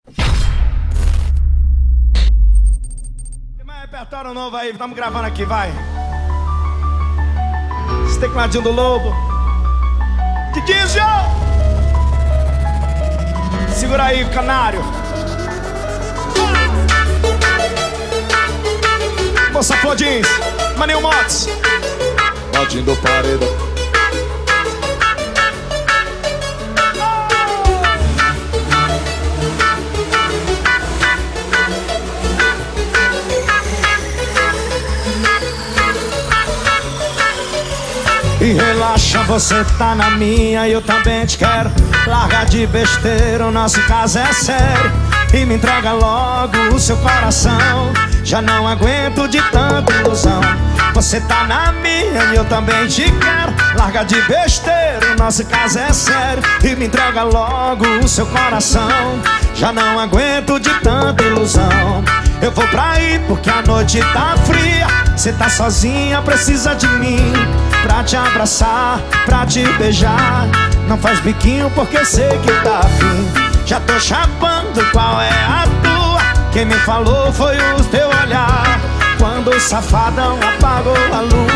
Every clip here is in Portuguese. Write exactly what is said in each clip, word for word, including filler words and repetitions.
Tem mais repertório novo aí, estamos gravando aqui, vai. Esse tecladinho do Lobo. Didizio! Segura aí, canário. Moça Flodins, Maninho Motos. Modinho do Paredão. E relaxa, você tá na minha e eu também te quero. Larga de besteira, o nosso caso é sério. E me entrega logo o seu coração. Já não aguento de tanta ilusão. Você tá na minha e eu também te quero. Larga de besteira, o nosso caso é sério. E me entrega logo o seu coração. Já não aguento de tanta ilusão. Eu vou pra aí porque a noite tá fria. Cê tá sozinha, precisa de mim pra te abraçar, pra te beijar. Não faz biquinho porque sei que tá afim. Já tô chapando, qual é a tua? Quem me falou foi o teu olhar, quando o safadão apagou a luz.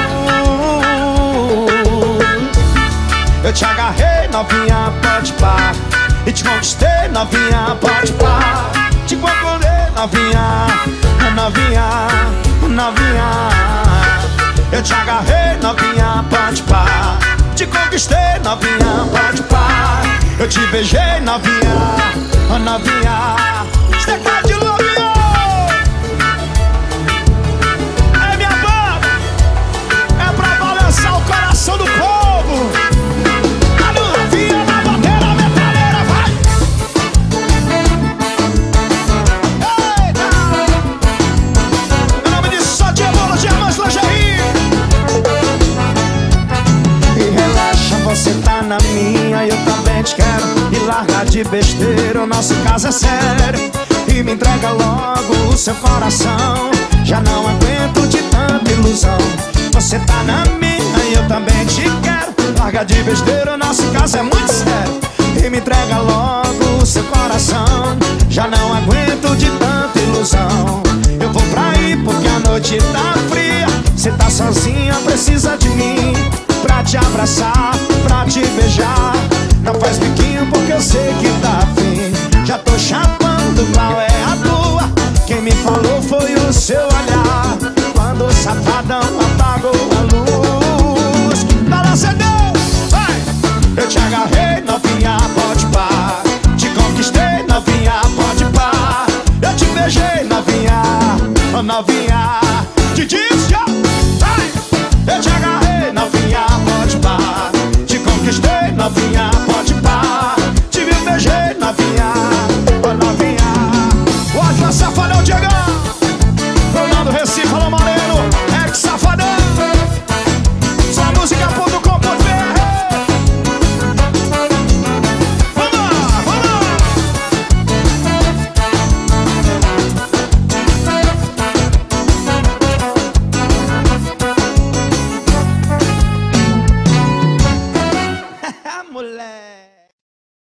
Eu te agarrei, novinha, pode pá. E te conquistei, novinha, pode pá. Te concordei, novinha, novinha, novinha. Eu te agarrei, novinha, pode pá. Te conquistei, novinha, pode pá. Eu te beijei, novinha, novinha. Você tá de novinha. É minha banda, é pra balançar o coração do povo. A novinha na bateria metaleira, vai. Eita! Meu nome de Só de Ebola, Diamantes, Lingerie. E relaxa, você tá na minha e eu também te quero. E larga de besteira, o nosso caso é sério. E me entrega logo o seu coração. Já não aguento de tanta ilusão. Você tá na minha e eu também te quero. Larga de besteira, o nosso caso é muito sério. E me entrega logo o seu coração. Já não aguento de tanta ilusão. Eu vou pra aí porque a noite tá fria. Cê tá sozinha, precisa de mim pra te abraçar, pra te beijar. Não faz biquinho porque eu sei que tá afim. Já tô chapando, qual é a tua? Quem me falou foi o seu olhar, quando o safadão apagou a luz. Balança, Deus, vai! Eu te agarrei, não